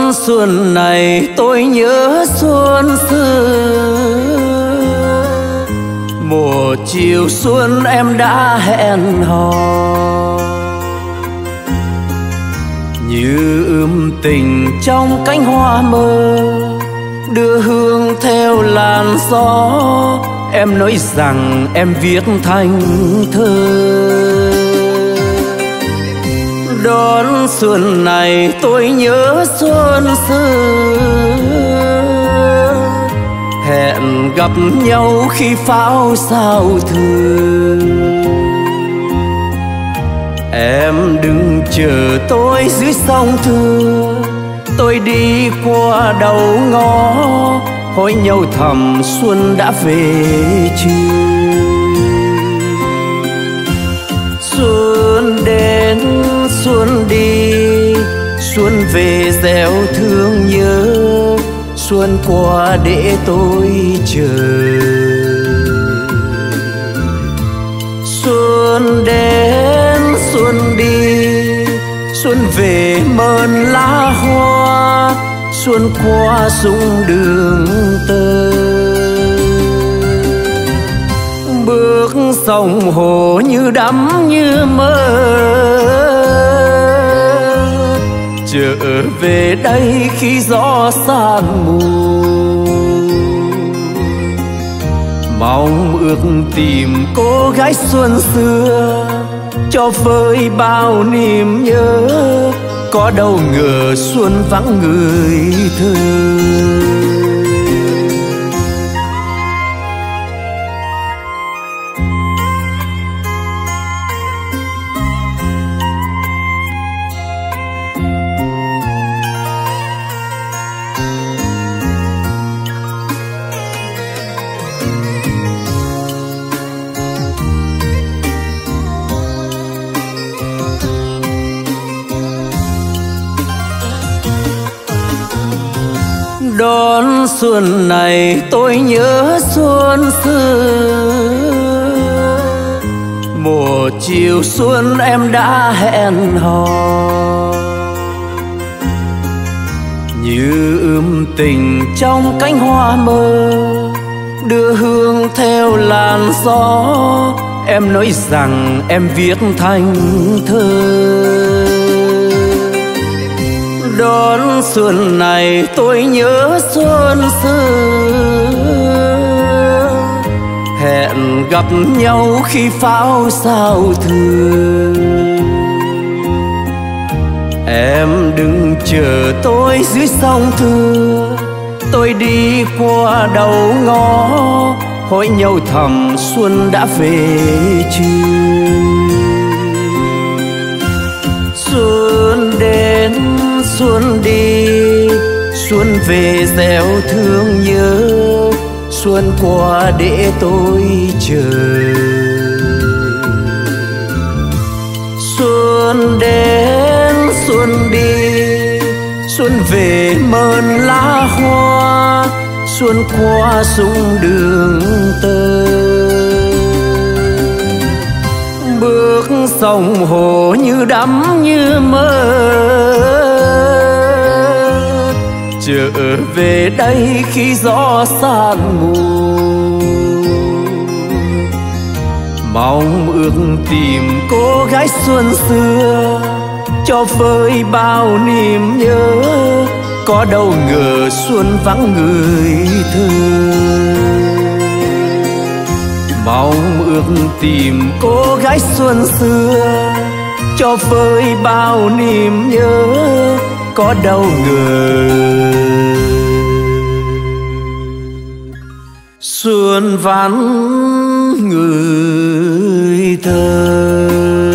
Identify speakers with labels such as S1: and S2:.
S1: xuân này tôi nhớ xuân xưa, mùa chiều xuân em đã hẹn hò, như ươm tình trong cánh hoa mơ, đưa hương theo làn gió. Em nói rằng em viết thành thơ. Đón xuân này tôi nhớ xuân xưa, hẹn gặp nhau khi pháo giao thừa. Em đừng chờ tôi dưới sông Thưa, tôi đi qua đầu ngõ, hỏi nhau thầm xuân đã về chưa. Xuân đến xuân đi, xuân về gieo thương nhớ, xuân qua để tôi chờ. Xuân đến xuân đi, xuân về mơn lá hoa, xuân qua súng đường tơ. Bước sông hồ như đắm như mơ, trở về đây khi gió san mù. Mong ước tìm cô gái xuân xưa, cho vơi bao niềm nhớ, có đâu ngờ xuân vắng người thương. Đón xuân này tôi nhớ xuân xưa, mùa chiều xuân em đã hẹn hò, như ươm tình trong cánh hoa mơ, đưa hương theo làn gió. Em nói rằng em viết thành thơ. Đón xuân này tôi nhớ xuân xưa, hẹn gặp nhau khi pháo giao thừa. Em đừng chờ tôi dưới sông Thưa, tôi đi qua đầu ngõ, hỏi nhau thầm xuân đã về chưa. Xuân đến xuân đi, xuân về gieo thương nhớ, xuân qua để tôi chờ. Xuân đến xuân đi, xuân về mơn lá hoa, xuân qua súng đường tơ. Bước sông hồ như đắm như mơ, trở về đây khi gió san mù. Mong ước tìm cô gái xuân xưa, cho vơi bao niềm nhớ, có đâu ngờ xuân vắng người thương. Mong ước tìm cô gái xuân xưa, cho vơi bao niềm nhớ, có đâu ngờ xuân vắng người thơ.